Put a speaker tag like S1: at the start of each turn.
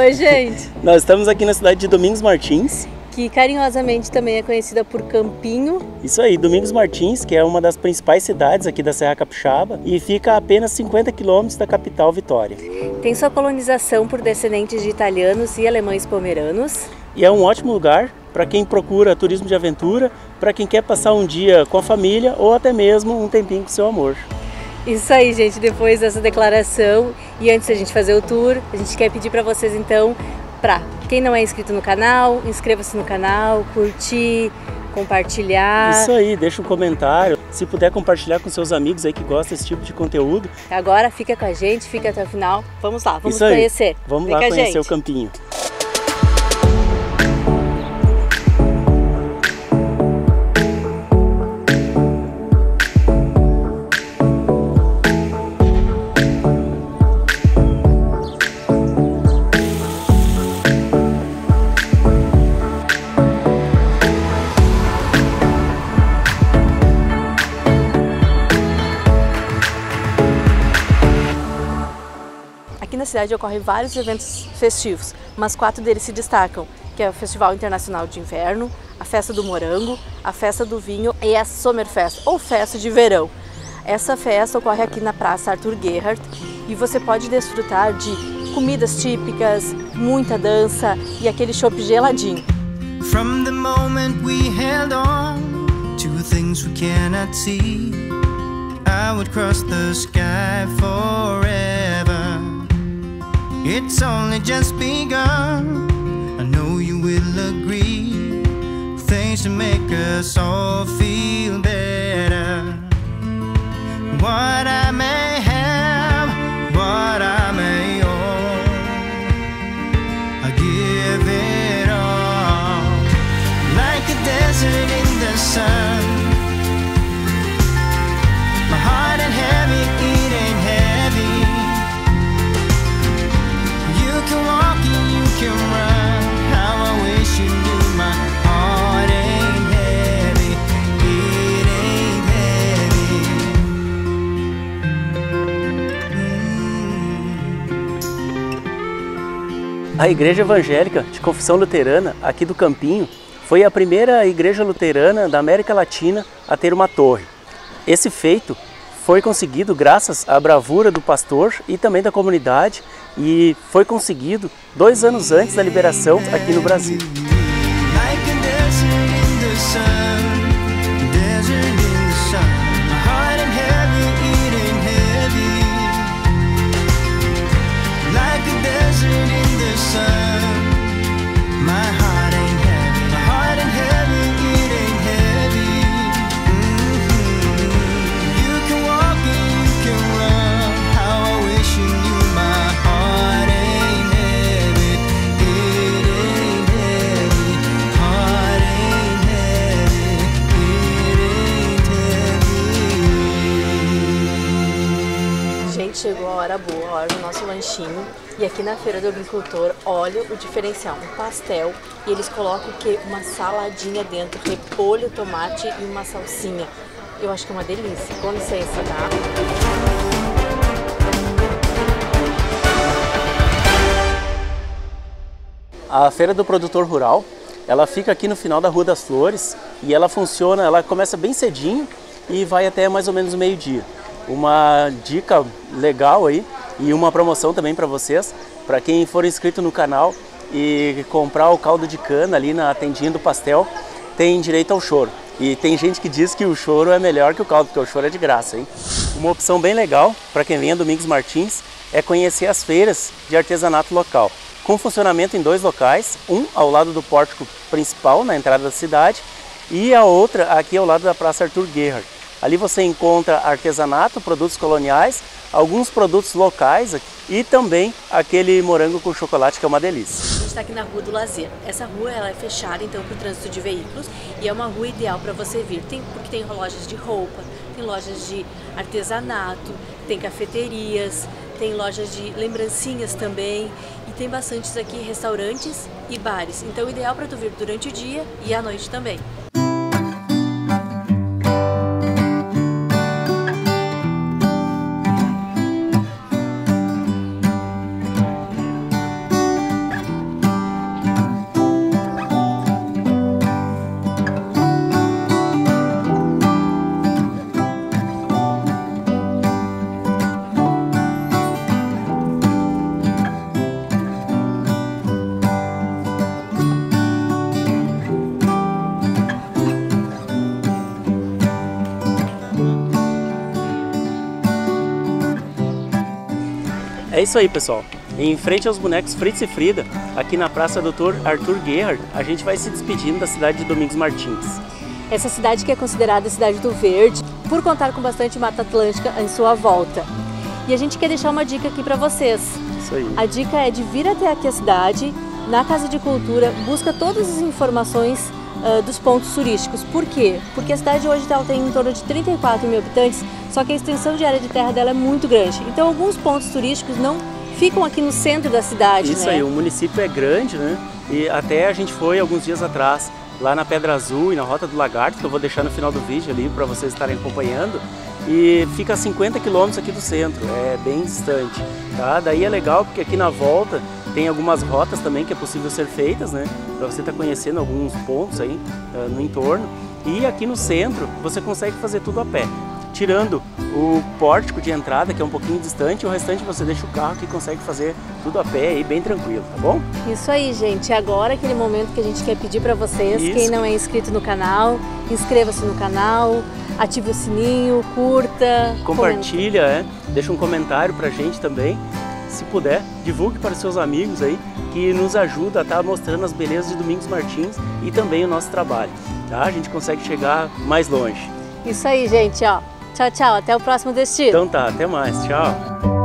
S1: Oi, gente!
S2: Nós estamos aqui na cidade de Domingos Martins,
S1: que carinhosamente também é conhecida por Campinho.
S2: Isso aí, Domingos Martins, que é uma das principais cidades aqui da Serra Capixaba e fica a apenas 50 quilômetros da capital, Vitória.
S1: Tem sua colonização por descendentes de italianos e alemães pomeranos.
S2: E é um ótimo lugar para quem procura turismo de aventura, para quem quer passar um dia com a família ou até mesmo um tempinho com seu amor.
S1: Isso aí, gente, depois dessa declaração e antes da gente fazer o tour, a gente quer pedir para vocês então, para quem não é inscrito no canal, inscreva-se no canal, curtir, compartilhar.
S2: Isso aí, deixa um comentário, se puder compartilhar com seus amigos aí que gostam desse tipo de conteúdo.
S1: Agora fica com a gente, fica até o final, vamos lá, vamos
S2: Isso aí.
S1: Conhecer.
S2: Vamos
S1: Vem
S2: lá conhecer
S1: gente.
S2: o Campinho.
S1: Aqui na cidade ocorrem vários eventos festivos, mas 4 deles se destacam, que é o Festival Internacional de Inverno, a Festa do Morango, a Festa do Vinho e a Sommerfest, ou Festa de Verão. Essa festa ocorre aqui na Praça Arthur Gerhardt e você pode desfrutar de comidas típicas, muita dança e aquele chopp geladinho.
S3: From the moment we held on to things we cannot see, I would cross the sky forever. It's only just begun, I know you will agree, things to make us all feel better. What I may have, what I may own, I give it all, like a desert in the sun. My heart ain't heavy, it ain't heavy. You can walk and you can run, how I wish you knew my heart ain't heavy, it ain't heavy.
S2: A Igreja Evangélica de Confissão Luterana, aqui do Campinho, foi a primeira igreja luterana da América Latina a ter uma torre. Esse feito foi conseguido graças à bravura do pastor e também da comunidade e foi conseguido 2 anos antes da liberação aqui no Brasil.
S1: Chegou a hora boa, a hora do nosso lanchinho. E aqui na Feira do Agricultor, olha o diferencial, um pastel. E eles colocam o quê? Uma saladinha dentro, repolho, tomate e uma salsinha. Eu acho que é uma delícia. Com licença, tá?
S2: A Feira do Produtor Rural, ela fica aqui no final da Rua das Flores e ela funciona, ela começa bem cedinho e vai até mais ou menos o meio-dia. Uma dica legal aí e uma promoção também para vocês, para quem for inscrito no canal e comprar o caldo de cana ali na tendinha do pastel, tem direito ao choro. E tem gente que diz que o choro é melhor que o caldo, porque o choro é de graça, hein? Uma opção bem legal para quem vem a Domingos Martins é conhecer as feiras de artesanato local, com funcionamento em 2 locais, um ao lado do pórtico principal, na entrada da cidade, e a outra aqui ao lado da Praça Arthur Gerhardt. Ali você encontra artesanato, produtos coloniais, alguns produtos locais e também aquele morango com chocolate que é uma delícia.
S1: A gente está aqui na Rua do Lazer. Essa rua ela é fechada então para o trânsito de veículos e é uma rua ideal para você vir. Porque tem lojas de roupa, tem lojas de artesanato, tem cafeterias, tem lojas de lembrancinhas também e tem bastantes aqui restaurantes e bares. Então ideal para tu vir durante o dia e à noite também.
S2: É isso aí, pessoal. Em frente aos bonecos Fritz e Frida, aqui na Praça Dr. Arthur Gerhard, a gente vai se despedindo da cidade de Domingos Martins.
S1: Essa cidade que é considerada a cidade do verde, por contar com bastante Mata Atlântica em sua volta. E a gente quer deixar uma dica aqui para vocês.
S2: Isso aí.
S1: A dica é de vir até aqui a cidade, na Casa de Cultura, busca todas as informações dos pontos turísticos. Por quê? Porque a cidade hoje tem em torno de 34 mil habitantes, só que a extensão de área de terra dela é muito grande. Então alguns pontos turísticos não ficam aqui no centro da cidade.
S2: Isso,
S1: né?
S2: Aí, o município é grande, né? E até a gente foi alguns dias atrás lá na Pedra Azul e na Rota do Lagarto, que eu vou deixar no final do vídeo ali para vocês estarem acompanhando. E fica a 50 quilômetros aqui do centro, é bem distante, tá? Daí é legal porque aqui na volta tem algumas rotas também que é possível ser feitas, né? Para você estar conhecendo alguns pontos aí no entorno. E aqui no centro você consegue fazer tudo a pé, tirando o pórtico de entrada, que é um pouquinho distante, o restante você deixa o carro que consegue fazer tudo a pé aí, bem tranquilo, tá bom?
S1: Isso aí, gente. Agora aquele momento que a gente quer pedir para vocês, quem não é inscrito no canal, inscreva-se no canal, ative o sininho, curta,
S2: compartilha, deixa um comentário pra gente também. Se puder, divulgue para os seus amigos aí, que nos ajuda a estar mostrando as belezas de Domingos Martins e também o nosso trabalho, tá? A gente consegue chegar mais longe.
S1: Isso aí, gente, ó. Tchau, tchau. Até o próximo destino.
S2: Então tá, até mais. Tchau.